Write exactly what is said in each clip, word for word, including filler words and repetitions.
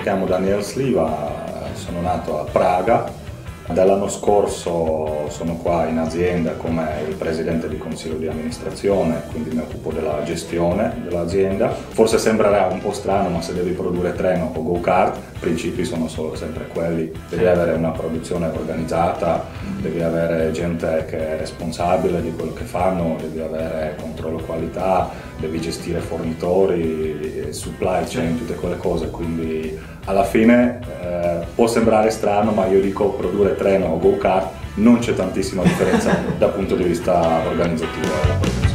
chiamo Daniel Sliva, sono nato a Praga. Dall'anno scorso sono qua in azienda come il presidente di consiglio di amministrazione, quindi mi occupo della gestione dell'azienda. Forse sembrerà un po' strano, ma se devi produrre treno o go-kart, i principi sono solo sempre quelli. Devi avere una produzione organizzata, devi avere gente che è responsabile di quello che fanno, devi avere controllo qualità, devi gestire fornitori, supply chain, tutte quelle cose. Quindi alla fine eh, può sembrare strano, ma io dico produrre treno o go-kart non c'è tantissima differenza dal punto di vista organizzativo della produzione.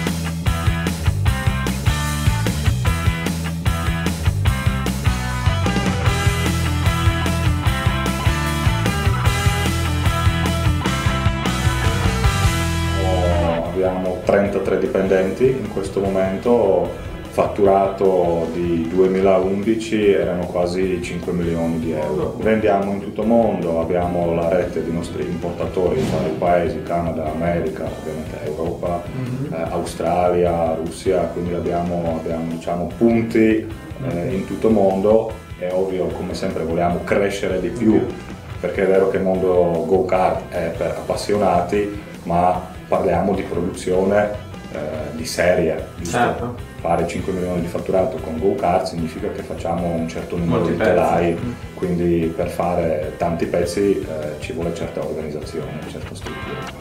Abbiamo trentatré dipendenti in questo momento. Fatturato di duemilaundici erano quasi cinque milioni di euro. Vendiamo in tutto il mondo, abbiamo la rete di nostri importatori in vari paesi, Canada, America, ovviamente Europa, mm-hmm. eh, Australia, Russia, quindi abbiamo, abbiamo diciamo, punti eh, in tutto il mondo. È ovvio, come sempre, vogliamo crescere di più, perché è vero che il mondo go-kart è per appassionati, ma parliamo di produzione eh, di serie, giusto? Certo. Fare cinque milioni di fatturato con go-kart significa che facciamo un certo numero Molti di telai, pezzi. Quindi per fare tanti pezzi eh, ci vuole certa organizzazione, certa struttura.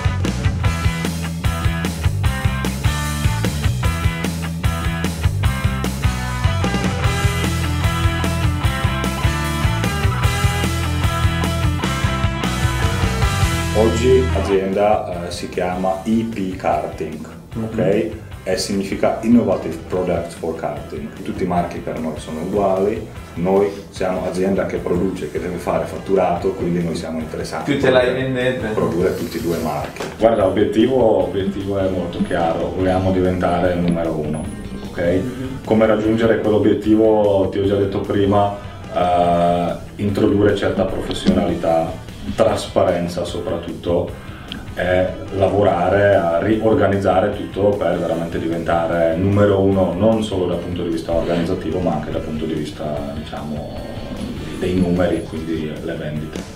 Oggi l'azienda eh, si chiama I P Karting, mm-hmm. ok? E significa Innovative Products for Karting. Tutti i marchi per noi sono uguali, noi siamo azienda che produce, che deve fare fatturato, quindi noi siamo interessati più te l'hai vendete. a produrre tutti e due marchi. Guarda, l'obiettivo, l'obiettivo è molto chiaro, vogliamo diventare il numero uno, ok? Mm-hmm. Come raggiungere quell'obiettivo, ti ho già detto prima, uh, introdurre certa professionalità, trasparenza soprattutto, è lavorare a riorganizzare tutto per veramente diventare numero uno non solo dal punto di vista organizzativo ma anche dal punto di vista, diciamo, dei numeri, quindi le vendite.